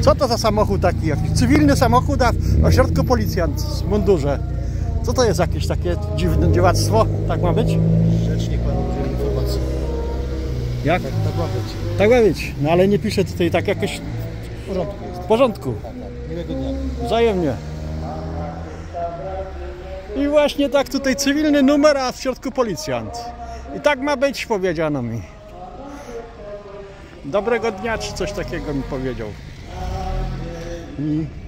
Co to za samochód taki? Jakiś cywilny samochód, a w środku policjant w mundurze. Co to jest jakieś takie dziwne dziwactwo? Tak ma być? Rzecznik panu udzieli informacji. Jak? Tak ma być. Tak ma być. No ale nie pisze tutaj tak jakoś... W porządku jest. W porządku. Tak. Miłego dnia. Wzajemnie. I właśnie tak tutaj cywilny numer, a w środku policjant. I tak ma być, powiedziano mi. Dobrego dnia, czy coś takiego mi powiedział. I